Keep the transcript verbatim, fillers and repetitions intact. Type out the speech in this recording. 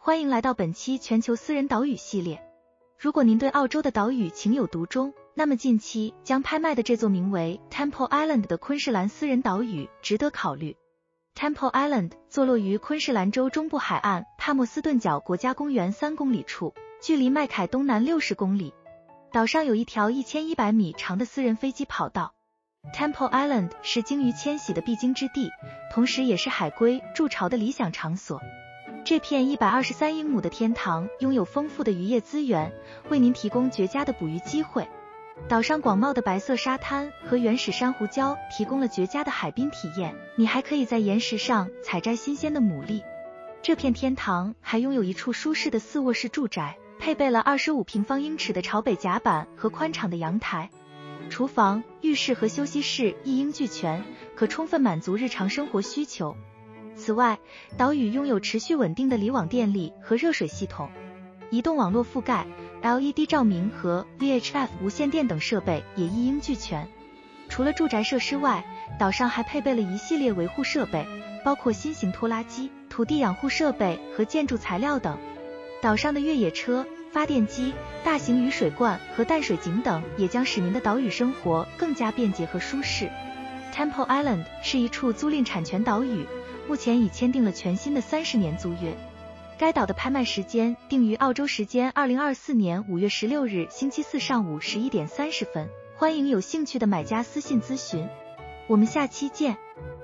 欢迎来到本期全球私人岛屿系列。如果您对澳洲的岛屿情有独钟，那么近期将拍卖的这座名为 Temple Island 的昆士兰私人岛屿值得考虑。Temple Island 坐落于昆士兰州中部海岸帕默斯顿角国家公园三公里处，距离麦凯东南六十公里。岛上有一条一千一百米长的私人飞机跑道。Temple Island 是鲸鱼迁徙的必经之地，同时也是海龟筑巢的理想场所。这片一百二十三英亩的天堂拥有丰富的渔业资源，为您提供绝佳的捕鱼机会。岛上广袤的白色沙滩和原始珊瑚礁提供了绝佳的海滨体验，你还可以在岩石上采摘新鲜的牡蛎。这片天堂还拥有一处舒适的四卧室住宅，配备了二十五平方英尺的朝北甲板和宽敞的阳台。厨房、浴室和休息室一应俱全，可充分满足日常生活需求。此外，岛屿拥有持续稳定的离网电力和热水系统，移动网络覆盖、L E D 照明和 V H F 无线电等设备也一应俱全。除了住宅设施外，岛上还配备了一系列维护设备，包括新型拖拉机、土地养护设备和建筑材料等。岛上的越野车、发电机、大型雨水罐和淡水井等也将使您的岛屿生活更加便捷和舒适。Temple Island 是一处租赁产权岛屿，目前已签订了全新的三十年租约。该岛的拍卖时间定于澳洲时间二零二四年五月十六日星期四上午十一点三十分，欢迎有兴趣的买家私信咨询。我们下期见。